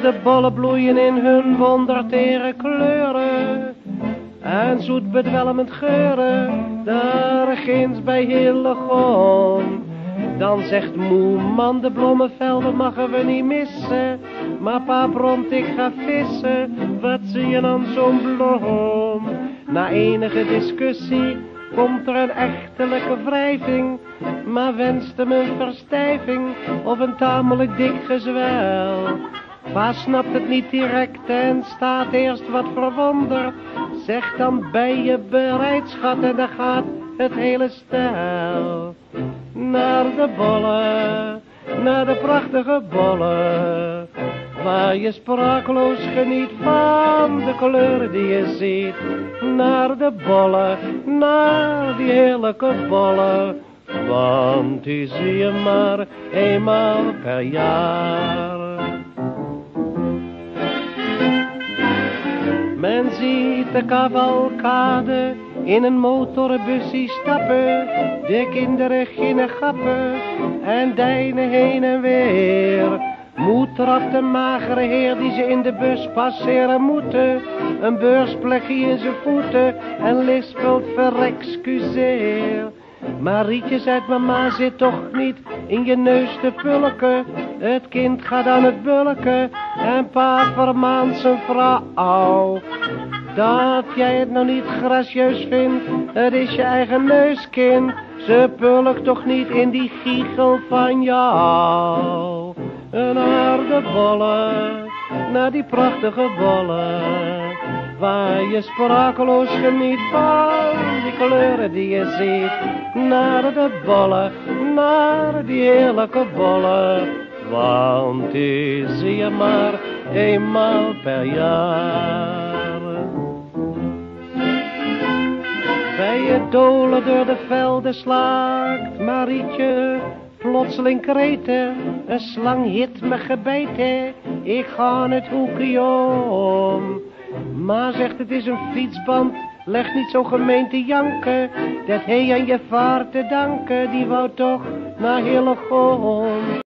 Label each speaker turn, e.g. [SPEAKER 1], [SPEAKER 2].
[SPEAKER 1] de bollen bloeien in hun wondertere kleuren en zoet bedwelmend geuren, daar ginds bij Hillegom. Dan zegt moe man, de bloemenvelden mogen we niet missen, maar pa bromt, ik ga vissen, wat zie je dan zo'n bloem? Na enige discussie komt er een echtelijke wrijving, maar wenst hem een verstijving of een tamelijk dik gezwel. Pa snapt het niet direct en staat eerst wat verwonderd, zegt dan ben je bereid schat, en dan gaat het hele stel naar de bollen, naar de prachtige bollen, waar je sprakeloos geniet van de kleuren die je ziet. Naar de bollen, naar die heerlijke bollen, want die zie je maar eenmaal per jaar. Men ziet de cavalcade in een motorbussie stappen, de kinderen ginnen gappen en deinen heen en weer. Moe trapt de magere heer die ze in de bus passeren moeten, een beursplekje in zijn voeten en lispelt verexcuseer. Maar Rietje zegt, mama zit toch niet in je neus te pulken, het kind gaat aan het bulken en pa vermaant zijn vrouw. Dat jij het nou niet gracieus vindt, het is je eigen neuskind, ze pulkt toch niet in die giegel van jou. Naar de bollen, naar die prachtige bollen, waar je sprakeloos geniet van die kleuren die je ziet. Naar de bollen, naar die heerlijke bollen, want die zie je maar eenmaal per jaar. Bij het dolen door de velden slaakt Marietje plotseling kreten, een slang hit me gebeten, ik ga het hoekje om. Ma zegt het is een fietsband, leg niet zo gemeen te janken, dat hij aan je vaart te danken, die wou toch naar Hillegom.